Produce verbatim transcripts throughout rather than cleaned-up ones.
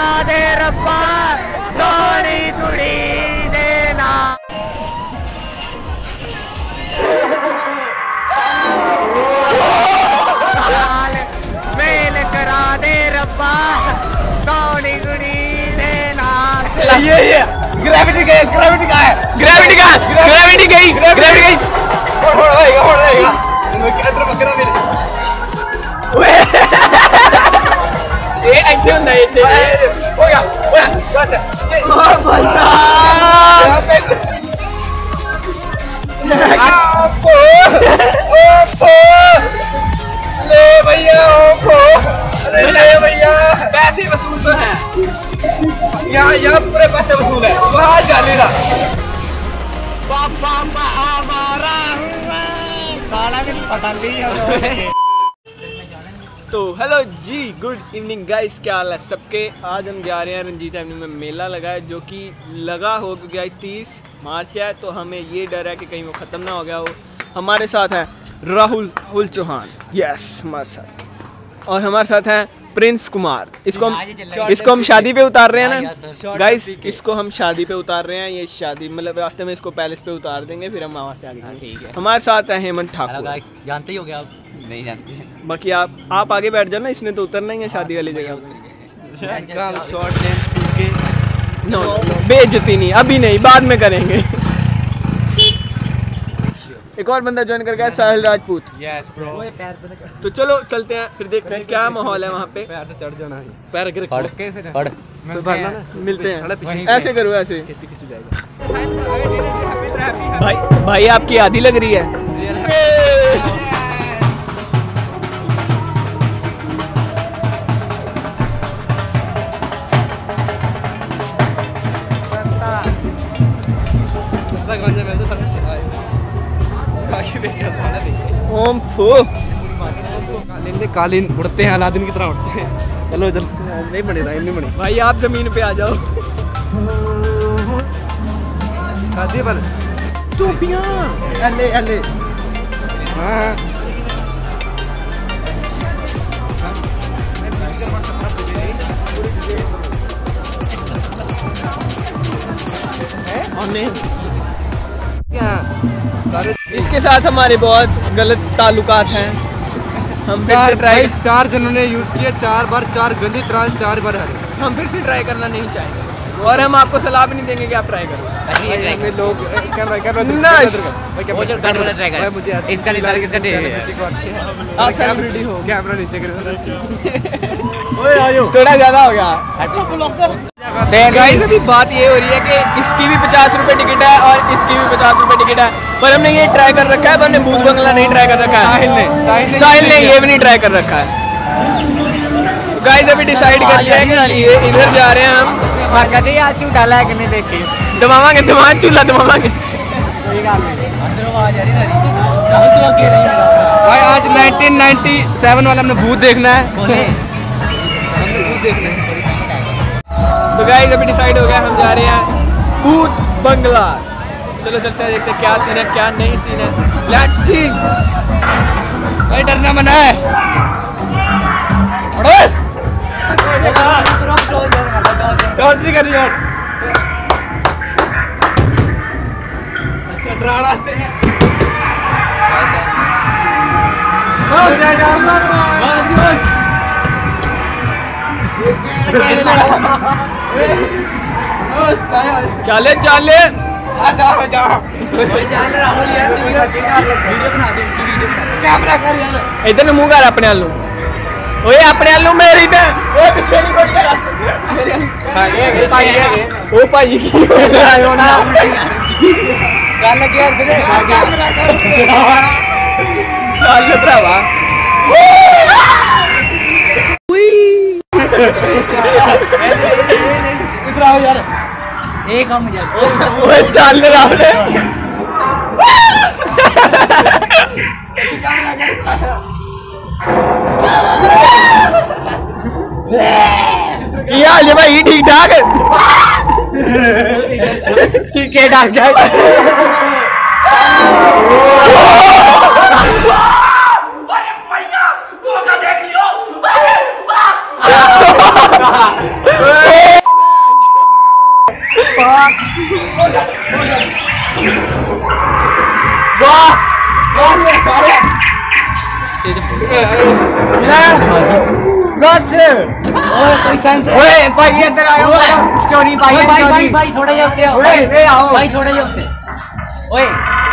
करा दे रब्बा सोनी कुड़ी देना। मेल करा दे रब्बा सोनी कुड़ी देना। ये ये ग्रेविटी गई, ग्रेविटी कहाँ है? ग्रेविटी कहाँ? ग्रेविटी गई, ग्रेविटी गई। हो रहेगा, हो रहेगा। इधर पकड़ा मेरे। ये ऐसे होता है, ये हो गया, हो गया, बात है। और बचा। ओपो, ओपो, ले भैया ओपो, अरे ले भैया। पैसे वसूल तो है। यहाँ यहाँ पूरे पैसे वसूल है, वहाँ जाली रहा। पापा हमारा खाना भी पता नहीं है। तो हेलो जी, गुड इवनिंग गाइस, क्या हाल है सबके। आज हम जा रहे हैं रंजीत एवेन्यू में, मेला लगा है जो कि लगा हो गया तीस मार्च है, तो हमें ये डर है कि कहीं वो ख़त्म ना हो गया हो। हमारे साथ है राहुल राहुल चौहान, यस हमारे साथ, और हमारे साथ हैं प्रिंस कुमार। इसको हम इसको हम शादी पे उतार रहे हैं ना गाइस, इसको हम शादी पे उतार रहे हैं। ये शादी मतलब रास्ते में इसको पैलेस पे उतार देंगे, फिर हम वहाँ से आगे। ठीक है, हमारे साथ है हेमंत ठाकुर। जानते ही हो गया आप? नहीं जानते। बाकी आप आप आगे बैठ जाओ ना, इसने तो उतरना ही है शादी वाली जगह। नो बेइज्जती नहीं, अभी नहीं, बाद में करेंगे। एक और बंदा ज्वाइन कर गया, साहिल राजपूत। Yes bro. तो चलो चलते हैं, फिर देखते हैं क्या माहौल है वहाँ पे। पैर तो चढ़ जाना है, पैर गिर पढ़ पढ़ तो भरना ना। मिलते हैं, ऐसे करो, ऐसे खिंची खिंची जाएगा। भाई भाई आपकी आधी लग रही है। ओम फू कालीन में कालीन उड़ते हैं, अलादीन की तरह उड़ते हैं। चलो चलो, नहीं बने रहा, नहीं बने भाई, आप जमीन पे आ जाओ। शादी पर टोपियां अले अले। हाँ इसके साथ हमारे बहुत गलत ताल्लुकात हैं। हम फिर से ट्राई चार जनों ने यूज किए, चार बार चार गंदी तरह, चार बार हरे। हम फिर से ट्राई करना नहीं चाहेंगे, और हम आपको सलाह भी नहीं देंगे कि आप ट्राई करो। हमें लोग कैमरा कैमरा मुझे इसका निशान किसका दे? आप सेलिब्रिटी हो, कैमरा नीचे करो। थोड़ा ज्यादा हो गया। गाइस अभी बात ये हो रही है कि इसकी भी पचास रुपए टिकट है और इसकी भी पचास रुपए टिकट है, पर हमने ये ट्राई कर रखा है, पर हमने भूत बंगला नहीं ट्राई कर रखा है। साहिल ने साहिल ने ये भी नहीं ट्राई कर रखा है। गाइस अभी डिसाइड कर लिया है कि ये इधर जा रहे हैं हम। कभी आज झूठा ला के नहीं देखी, दबावांगे दबावांगे चूल्हा दबावांगे। भाई आज नाइनटीन नाइंटी सेवन वाला हमने भूत देखना है। हमने भूत देखना है। तो गाइस अभी डिसाइड हो गया, हम जा रहे हैं भूत बंगला। चलो चलते हैं, देखते हैं क्या सीन है क्या नहीं सीन है। Let's see. भाई डरना मना है। टॉर्च कर रही है। अच्छा डरा रास्ते में। चले चले जाओ जाओ। इधर मुंह कर अपने आलू, ओए अपने आलू मेरी पे, ओए पीछे नहीं कोई यार। ओ भाई की हो रहा है ना, क्या लग गया तेरे कैमरा कर। चल भरावा। इधर आओ यार, एक हम यार ओए चल रहा है। कैमरा कर। क्या हाल है भाई, ठीक ठाक? ठीक है ठाक है। ओए भाई इधर आओ स्टोरी भाई भाई भाई भाई थोड़े जे उत्ते ओए ए आओ भाई थोड़े जे उत्ते ओए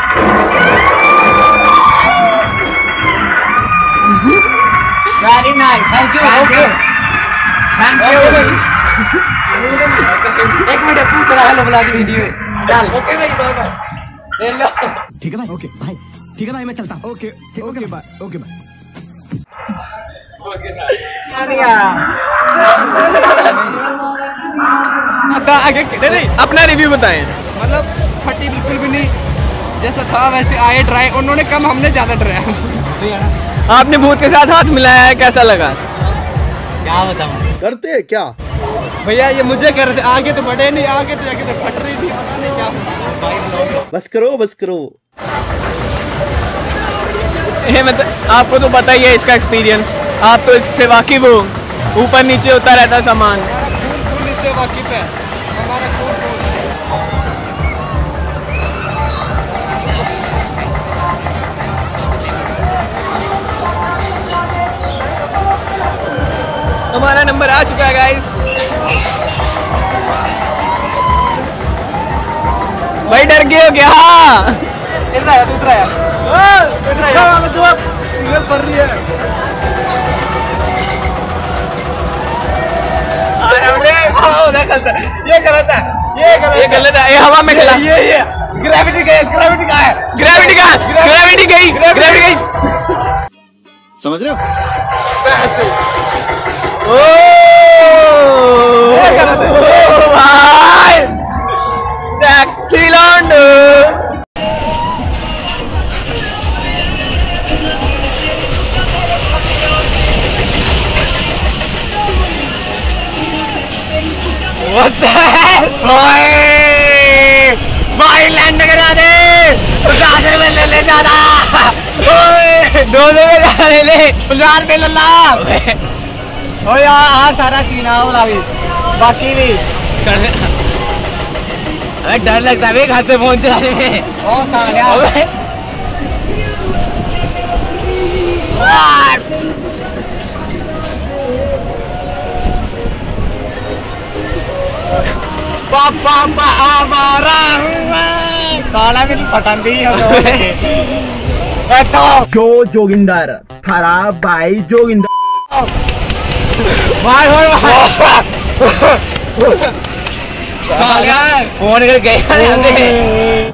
very nice thank you okay thank you एक मिनट पूछ रहा हेलो ब्लॉग वीडियो चल ओके भाई बाय बाय ले लो ठीक है भाई ओके भाई ठीक है भाई मैं चलता हूँ okay okay bye okay bye आगे नहीं नहीं अपना रिव्यू बताएं। मतलब फटी बिल्कुल भी नहीं, जैसा था वैसे आए ड्राई, उन्होंने कम हमने ज्यादा डराया। आपने भूत के साथ हाथ मिलाया है, कैसा लगा? क्या बताऊं करते क्या भैया ये मुझे कह रहे थे आगे तो बढ़े नहीं, आगे तो जाके तो फट रही थी, पता नहीं क्या। बस करो बस करो। ये मतलब आपको तो पता ही है इसका एक्सपीरियंस, आप तो इससे वाकिफ हो, ऊपर नीचे होता रहता सामान। खून इससे वाकिफ है हमारा खून। हमारा नंबर आ चुका है गाइस। भाई डर गए हो क्या? इधर आया, तू इधर आया। इधर आया। तू अब सीरियल पढ़ रही है। आओ ना गलत है, ये गलत है, ये गलत है, ये गलत है, ये हवा में चला। ये ये ग्रेविटी गई, ग्रेविटी कहाँ है? ग्रेविटी कहाँ? ग्रेविटी गई, ग्रेविटी गई। समझ रहे हो? ओ गलत है। ओ भाई टैक्सी लौंडो। What the hell? ओए भाई लैंड करा दे, पचास रुपए ले ले ज्यादा। ओए दो रुपए ज्यादा ले ले, पचास रुपए ले ला। ओए हाँ सारा सीना वाला भी बाकी भी अरे डर लगता है घर से फोन चलाने में। ओ सालिया अबे पापा हमारा काला भी पटन दी जो जोगिंदर खराब भाई जोगिंदर भाई फोन कर गए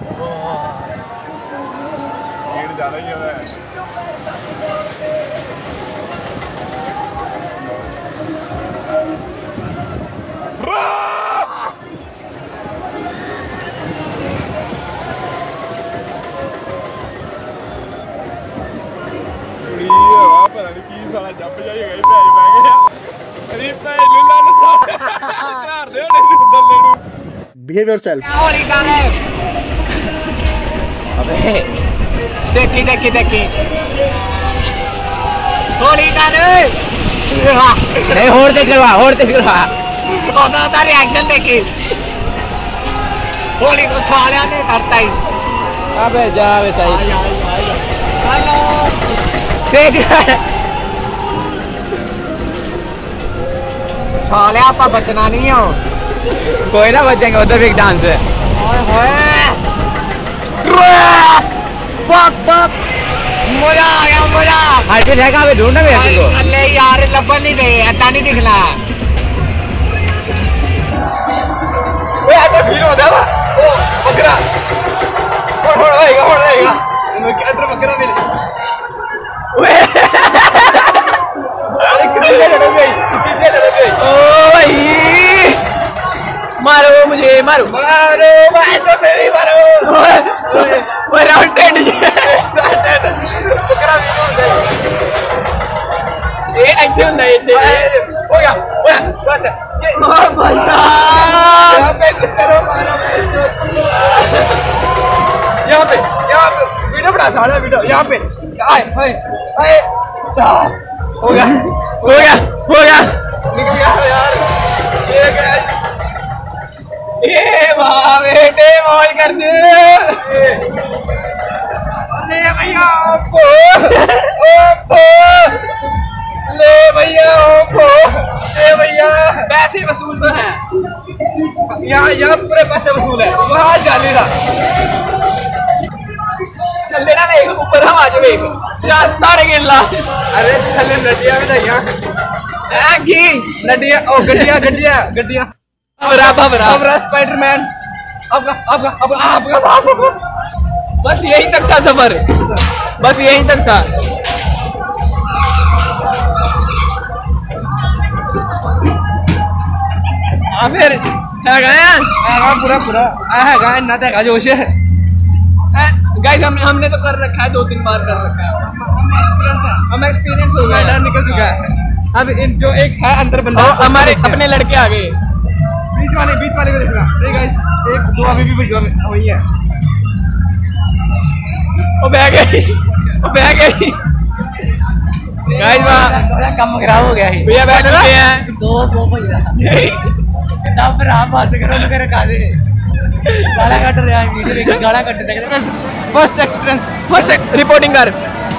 बिहेव योरसेल्फ। अबे देखी देखी देखी होली कर नहीं होड़ देख रहा होड़ देख रहा होता होता रिएक्शन देखी होली को छाड़ा नहीं करता ही। अबे जा बे सही तेज छाले आपका बचना नहीं हो, कोई ना बचेंगे, उधर भी एक डांस है। पक पक मजा आ गया मजा। हर चीज है कहाँ पे ढूंढना भी है तुमको? अरे यार लब्बल नहीं दे, अच्छा नहीं दिखना। ओए आता फील होता है ओ बकरा होड़ होड़ होएगा होड़ रहेगा अंदर बकरा मिले। ओए अरे किसी से लड़ गई, किसी से लड़ गई। ओ भाई मारो मुझे मारो मारो भाई तो मेरी मारो। ओए राउंड टेड बकरा भी हो गया। ये ऐसे ਹੁੰਦਾ है ऐसे हो गया हो गया बस ये ओ भाई साहब यहाँ पे कुछ करो मारो यहाँ पे यहाँ पे वीडियो बना सारा वीडियो यहाँ पे आए आए आए हो गया हो गया हो गया निकल गया यार ये क्या ये भाई बेटे मौज कर दे। ले भैया ओप्पो ओप्पो ले भैया ओप्पो ले भैया। पैसे वसूल तो है यहाँ यहाँ पूरे पैसे वसूल है, वहाँ जाली था। चल देना ना एक ऊपर हम आ जाओ एक चार तारे गिल्ला। अरे थले नडिया में जाइया की नडिया ओ गड्डिया गड्डिया गड्डिया बरा बरा अब स्पाइडरमैन अब अब अब अब बस यही तक था सफर, बस यही तक था। हाँ फिर क्या गया पूरा पूरा है गाय ना देखा जोश है। गाइस हमने हमने तो कर रखा है, दो तीन बार कर रखा है, हमें एक्सपीरियंस हो गया, डर निकल चुका है। अब इन जो एक है अंदर बंदा हमारे अपने लड़के आ गए। बीच वाले बीच वाले को देखना गाइस, एक दो अभी भी भिजवा वही है। वो बह गई वो बह गई गाइस वहाँ काम खराब हो गया है भैया बैठ चुके हैं। दो दो भैया तब राम बात करो तो मेरे काले गाला कट रहा है, वीडियो देख गाला कट रहा है। फर्स्ट एक्सपीरियंस फर्स्ट रिपोर्टिंग कर।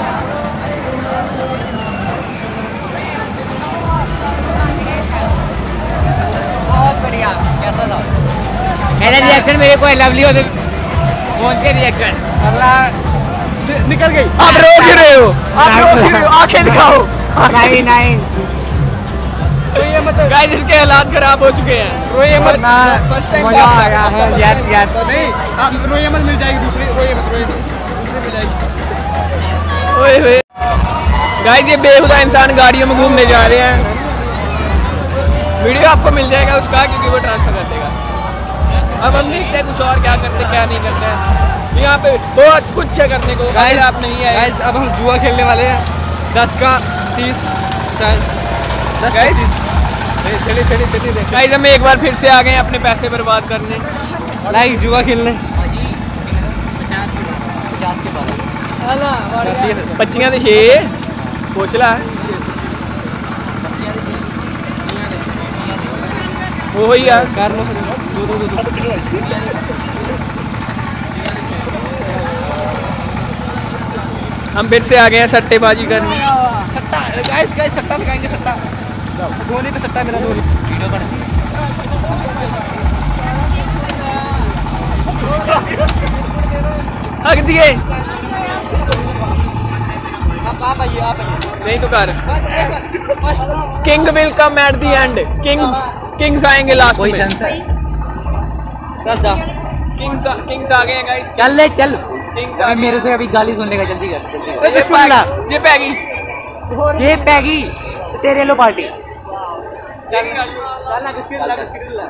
बहुत बढ़िया, कैसा था मेरा रिएक्शन? मेरे को लवली होते कौन से रिएक्शन अल्लाह निकल गई। आप रो क्यों रहे हो? आप रो क्यों रहे हो? आंखें दिखाओ। नहीं नहीं ये मतलब गाइस इसके हालात खराब हो चुके हैं। रोइए मत, फर्स्ट टाइम मजा आ गया है। यस यस नहीं आप रोइए मत, मिल जाएगी दूसरी, रोइए मत रोइए मत दूसरी मिल जाएगी। ओए ओए गाइस ये बेहुदा इंसान गाड़ियों में घूमने जा रहे हैं। वीडियो आपको मिल जाएगा उसका, क्योंकि वो ट्रांसफर कर देगा। अब हम देखते हैं कुछ और क्या करते क्या नहीं करते हैं। यहाँ पे बहुत कुछ है करने को। गाइस आप नहीं आए गाइस अब हम जुआ खेलने वाले हैं। दस का तीस गाइस गाइस हम एक बार फिर से आ गए अपने पैसे बर्बाद करने। लाइक जुआ खेलने पच्चियां तो छे पूछ ला वो ही यार कर लो दो दो दो दो हम फिर से आ गए हैं सट्टेबाजी करने। सट्टा गाइस गाइस सट्टा लगाएंगे सट्टा धोनी पे सट्टा मेरा धोनी वीडियो बना हक दिए आप आप आइए आप आइए नहीं तो कर। बस king will come at the end. King kings आएंगे लास्ट में। दस दा किंग्स किंग्स आ गए हैं गाइस। चल ले चल किंग्स अबे मेरे से अभी गाली सुन लेगा, जल्दी कर जल्दी कर। ये पैगी ये पैगी ये पैगी तेरे लो पार्टी चल ना बिस्किट ला बिस्किट ला।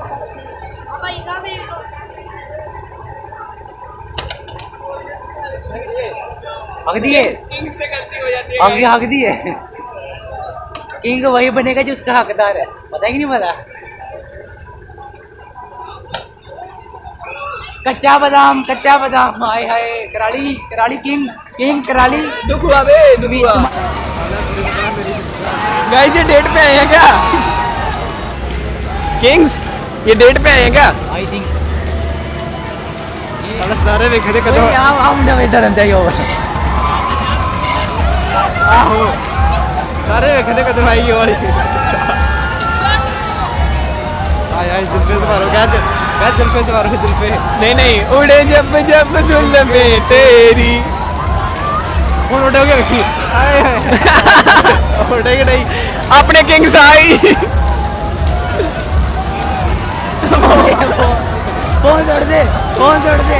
हक दिए किंग से गलती हो जाती है हक हक दिए। किंग वही बनेगा जो उसका हकदार है, पता है कि नहीं पता? कच्चा बादाम कच्चा बादाम हाय हाय कराली कराली किंग किंग कराली। दुख हुआ बे दुख हुआ। गाइस ये डेट पे आए हैं क्या किंग्स? ये डेट पे आए हैं क्या? आई थिंक सारे वेखने कदम आओ आओ मुंडा में इधर अंदर यो आहो सारे वेखने कदम आई वाली आय आय जुल्फे से मारो क्या क्या जुल्फे से मारो जुल्फे। नहीं नहीं उड़े जब जब जुल्फे तेरी कौन उठोगे रखी आए उठेगे नहीं अपने किंग्स आई। कौन जोड़ दे कौन जोड़ दे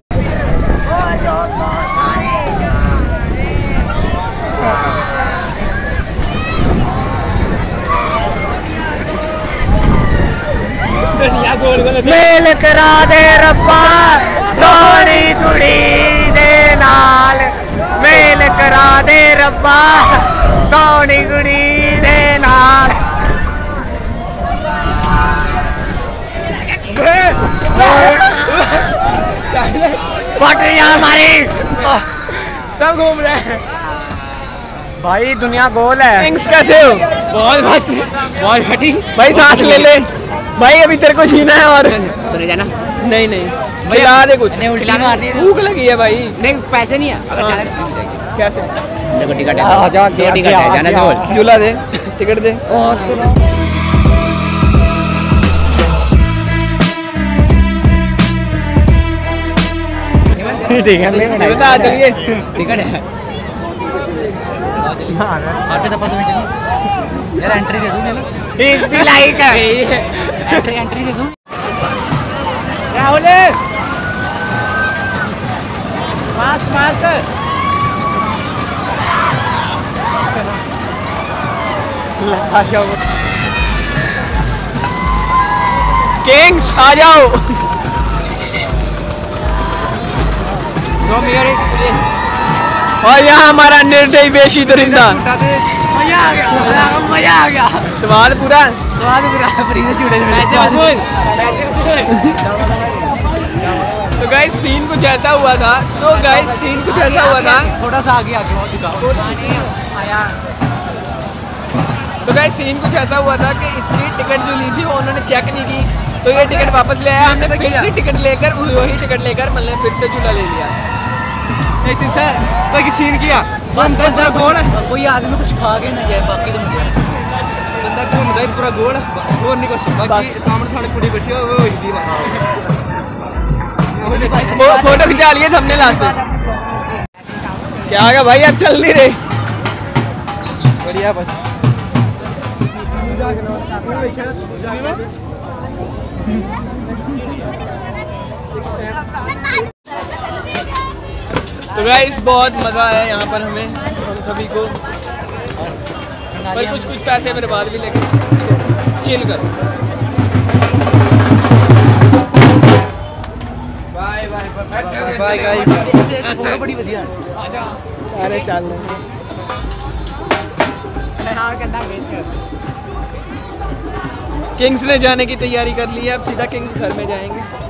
मेल करा दे रब्बा सोनी कुड़ी दे नाल मेल करा दे रब्बा सोनी कुड़ी दे नाल। पटरिया हमारी सब घूम रहे हैं भाई, दुनिया गोल है। किंग्स कैसे हो? बहुत मस्त बहुत घटी भाई सांस ले ले भाई, अभी तेरे को जीना है और तो नहीं जाना नहीं नहीं खिला दे कुछ। नहीं, उल्टी मारनी है। भूख लगी है भाई। नहीं पैसे नहीं है, अगर हाँ। जाना है तो मिल जाएगी। कैसे? देखो टिकट है, आ, जा, दो गया, टिकट गया, है, जाना गया। तो झूला दे, टिकट दे। ठीक है, ले ये बता चलिए। टिकट है और पे तो चलिए यार, एंट्री दे दूं ले लो। इस भी लाइक है एंट्री एंट्री दे दूं। राहुल मास्क मास्क किंग्स आ जाओ। Show me your experience. और यहाँ हमारा निर्दयी बेशी दरिंदा। मजा आ गया, मजा आ गया। स्वाद पूरा। स्वाद पूरा फ्री से छूटे पैसे वसूल पैसे वसूल। तो गाइस सीन कुछ ऐसा हुआ था। तो गाइस सीन कुछ ऐसा हुआ था। थोड़ा सा आगे आगे और दिखा। तो गाइस सीन कुछ ऐसा हुआ था कि इसकी टिकट जो ली थी वो उन्होंने चेक नहीं की, तो ये टिकट वापस ले आया। हमने फिर से टिकट लेकर वही टिकट लेकर मतलब फिर से झूला ले लिया। एक चीज है तो कि सीन किया बंदा पूरा गोल कोई आदमी कुछ खा के ना जाए, बाकी तो मुझे बंदा घूमदा ही पूरा गोल बस और नहीं कुछ बाकी सामने सामने कुड़ी बैठी हो वो हिंदी बस। वो फोटो खिंचा लिए हमने लास्ट में। क्या आ गया भाई, अब चल नहीं रहे। बढ़िया बस। तो गाइस बहुत मज़ा आया यहाँ पर हमें, हम सभी को। पर कुछ कुछ पैसे बर्बाद भी लगे। चिल कर। Bye bye bye guys. Photo बड़ी बढ़िया अरे चल किंग्स ने जाने की तैयारी कर ली है, अब सीधा किंग्स घर में जाएंगे।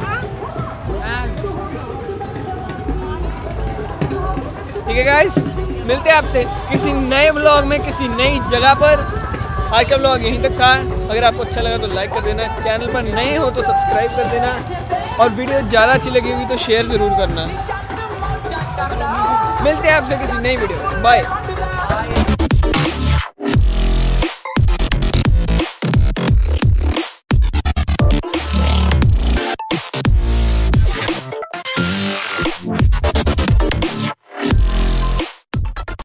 ठीक है गाइस, मिलते हैं आपसे किसी नए व्लॉग में किसी नई जगह पर। आज का व्लॉग यहीं तक था। अगर आपको अच्छा लगा तो लाइक कर देना, चैनल पर नए हो तो सब्सक्राइब कर देना, और वीडियो ज़्यादा अच्छी लगी होगी तो शेयर ज़रूर करना। मिलते हैं आपसे किसी नई वीडियो में। बाय।